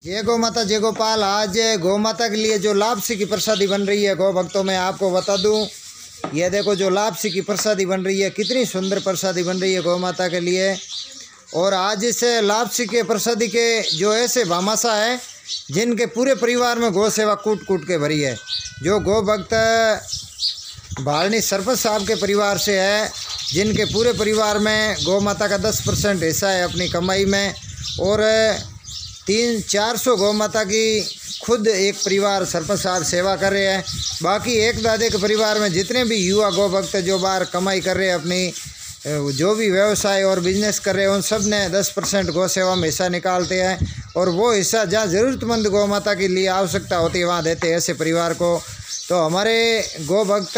जय गौ माता जय गोपाल। आज गौ माता के लिए जो लापसी की प्रसादी बन रही है गौ भक्तों में आपको बता दूं, यह देखो जो लापसी की प्रसादी बन रही है, कितनी सुंदर प्रसादी बन रही है गौ माता के लिए। और आज इस लापसी के प्रसादी के जो ऐसे भामाशाह है जिनके पूरे परिवार में गौ सेवा कूट कूट के भरी है। जो गौ भक्त भालनी सरपंच साहब के परिवार से है, जिनके पूरे परिवार में गौ माता का 10% हिस्सा है अपनी कमाई में। और 300-400 गौ माता की खुद एक परिवार सरपंच साहब सेवा कर रहे हैं। बाकी एक दादे के परिवार में जितने भी युवा गौ भक्त जो बाहर कमाई कर रहे हैं, अपनी जो भी व्यवसाय और बिजनेस कर रहे हैं, उन सब ने 10% गौ सेवा में हिस्सा निकालते हैं। और वो हिस्सा जहाँ ज़रूरतमंद गौ माता के लिए आवश्यकता होती है वहाँ देते हैं ऐसे परिवार को। तो हमारे गौ भक्त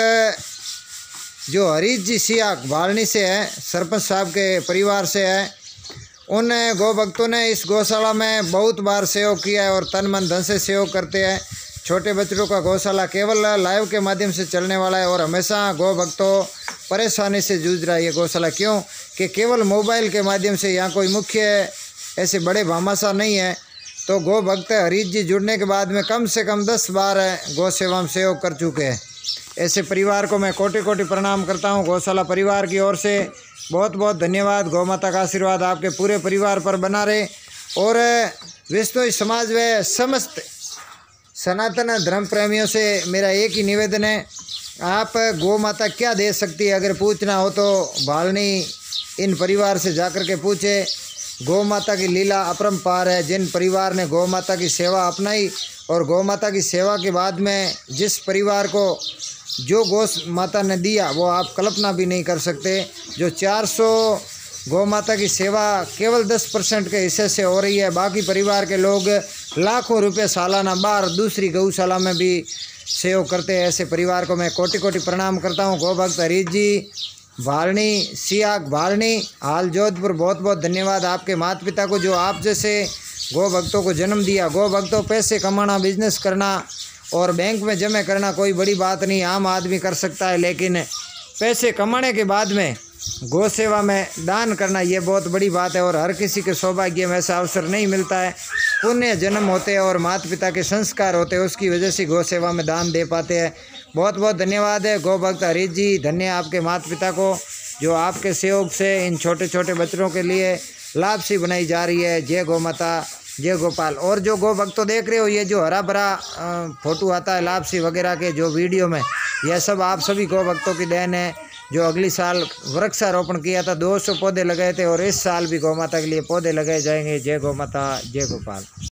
जो हरीश जी सिया भालनी से है, सरपंच साहब के परिवार से है, उन गौ भक्तों ने इस गौशाला में बहुत बार सहयोग किया है और तन मन धन से सहयोग करते हैं। छोटे बच्चों का गौशाला केवल लाइव के माध्यम से चलने वाला है और हमेशा गौ भक्तों परेशानी से जूझ रहा है ये गौशाला। क्यों कि केवल मोबाइल के माध्यम से यहाँ कोई मुख्य ऐसे बड़े भामाशाह नहीं है। तो गौ भक्त हरीश जी जुड़ने के बाद में कम से कम 10 बार गौ सेवा में सहयोग कर चुके हैं। ऐसे परिवार को मैं कोटि कोटि प्रणाम करता हूँ। गौशाला परिवार की ओर से बहुत बहुत धन्यवाद। गौ माता का आशीर्वाद आपके पूरे परिवार पर बना रहे। और विश्व समाज व समस्त सनातन धर्म प्रेमियों से मेरा एक ही निवेदन है, आप गौ माता क्या दे सकती है अगर पूछना हो तो भालनी इन परिवार से जाकर के पूछे। गौ माता की लीला अपरंपार है। जिन परिवार ने गौ माता की सेवा अपनाई और गौ माता की सेवा के बाद में जिस परिवार को जो गौ माता ने दिया वो आप कल्पना भी नहीं कर सकते। जो 400 गौ माता की सेवा केवल 10% के हिस्से से हो रही है, बाकी परिवार के लोग लाखों रुपए सालाना बाहर दूसरी गौशाला में भी सहयोग करते हैं। ऐसे परिवार को मैं कोटि कोटि प्रणाम करता हूँ। गौ भक्त हरीश जी भालनी सिया भालनी हाल जोधपुर, बहुत बहुत धन्यवाद आपके माता पिता को जो आप जैसे गौ भक्तों को जन्म दिया। गौ भक्तों पैसे कमाना, बिजनेस करना और बैंक में जमा करना कोई बड़ी बात नहीं, आम आदमी कर सकता है। लेकिन पैसे कमाने के बाद में गौ सेवा में दान करना ये बहुत बड़ी बात है और हर किसी के सौभाग्य में ऐसा अवसर नहीं मिलता है। पुण्य जन्म होते हैं और माता पिता के संस्कार होते हैं, उसकी वजह से गौ सेवा में दान दे पाते हैं। बहुत बहुत धन्यवाद है गौ भक्त हरीश जी। धन्य आपके माता पिता को जो आपके सहयोग से इन छोटे छोटे बच्चों के लिए लापसी बनाई जा रही है। जय गौ माता जय गोपाल। और जो गौ भक्तों देख रहे हो, ये जो हरा भरा फोटो आता है लापसी वगैरह के जो वीडियो में, यह सब आप सभी गौ भक्तों की देन है। जो अगली साल वृक्षारोपण किया था, 200 पौधे लगाए थे और इस साल भी गौ माता के लिए पौधे लगाए जाएंगे। जय गौ माता जय गोपाल।